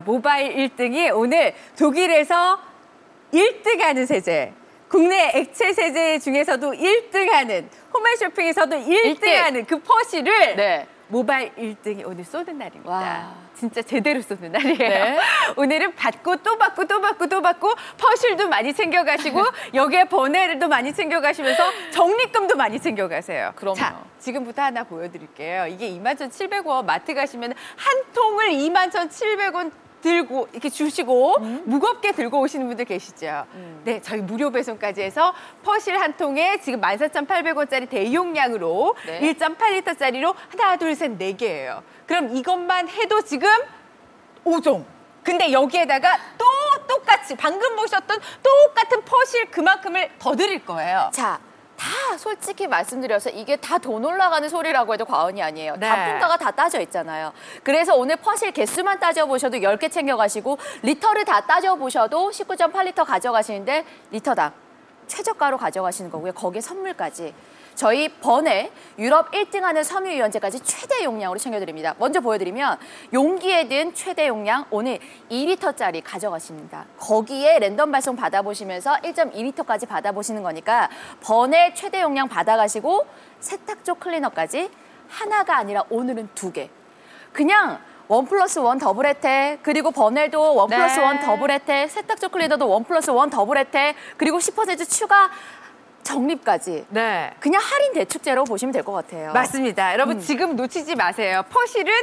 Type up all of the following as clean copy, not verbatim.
모바일 1등이 오늘 독일에서 1등하는 세제, 국내 액체 세제 중에서도 1등하는, 홈앤쇼핑에서도 1등하는 그 퍼실을 모바일 1등이 오늘 쏘는 날입니다. 와. 진짜 제대로 쏘는 날이에요. 네. 오늘은 받고 또 받고 또 받고 또 받고 퍼실도 많이 챙겨가시고 여기에 번외도 많이 챙겨가시면서 적립금도 많이 챙겨가세요. 그럼요. 자, 지금부터 하나 보여드릴게요. 이게 21,700원 마트 가시면 한 통을 21,700원 들고 이렇게 주시고 무겁게 들고 오시는 분들 계시죠. 네, 저희 무료 배송까지 해서 퍼실 한 통에 지금 14,800원짜리 대용량으로 1.8리터짜리로 하나, 둘, 셋, 네 개예요. 그럼 이것만 해도 지금 5종. 근데 여기에다가 또 똑같이 방금 보셨던 똑같은 퍼실 그만큼을 더 드릴 거예요. 자, 다 솔직히 말씀드려서 이게 다 돈 올라가는 소리라고 해도 과언이 아니에요. 네. 단품가가 다 따져 있잖아요. 그래서 오늘 퍼실 개수만 따져보셔도 10개 챙겨가시고 리터를 다 따져보셔도 19.8리터 가져가시는데 리터당 최저가로 가져가시는 거고요. 거기에 선물까지. 저희 번에 유럽 1등하는 섬유유연제까지 최대 용량으로 챙겨드립니다. 먼저 보여드리면 용기에 든 최대 용량 오늘 2리터짜리 가져가십니다. 거기에 랜덤 발송 받아보시면서 1.2리터까지 받아보시는 거니까 번에 최대 용량 받아가시고 세탁조 클리너까지 하나가 아니라 오늘은 2개. 그냥 1+1 더블 혜택, 그리고 버넬도 1+1 더블 혜택, 세탁조 클리너도 1+1 더블 혜택, 그리고 10% 추가 적립까지. 네. 그냥 할인 대축제로 보시면 될 것 같아요. 맞습니다. 여러분 지금 놓치지 마세요. 퍼실은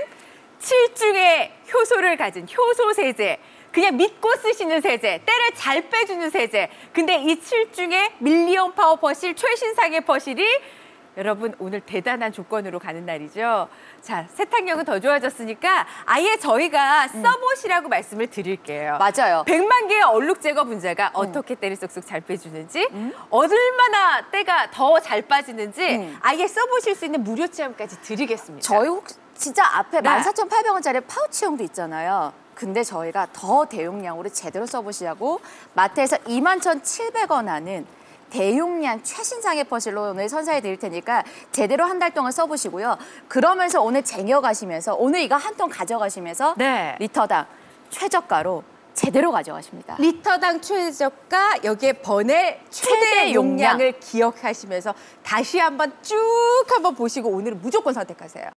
7중의 효소를 가진 효소 세제. 그냥 믿고 쓰시는 세제, 때를 잘 빼주는 세제. 근데 이 7중의 밀리언 파워 퍼실, 최신상의 퍼실이 여러분 오늘 대단한 조건으로 가는 날이죠. 자, 세탁력은 더 좋아졌으니까 아예 저희가 써보시라고 말씀을 드릴게요. 맞아요. 100만 개의 얼룩 제거 분자가 어떻게 때를 쏙쏙 잘 빼주는지, 얼마나 때가 더 잘 빠지는지 아예 써보실 수 있는 무료 체험까지 드리겠습니다. 저희 혹시 진짜 앞에 네. 14,800원짜리 파우치형도 있잖아요. 근데 저희가 더 대용량으로 제대로 써보시라고 마트에서 21,700원 하는 대용량 최신상의 퍼실로 오늘 선사해 드릴 테니까 제대로 한 달 동안 써보시고요. 그러면서 오늘 쟁여가시면서 오늘 이거 한 통 가져가시면서 리터당 최저가로 제대로 가져가십니다. 리터당 최저가, 여기에 번의 최대 용량을 기억하시면서 다시 한번 쭉 한번 보시고 오늘은 무조건 선택하세요.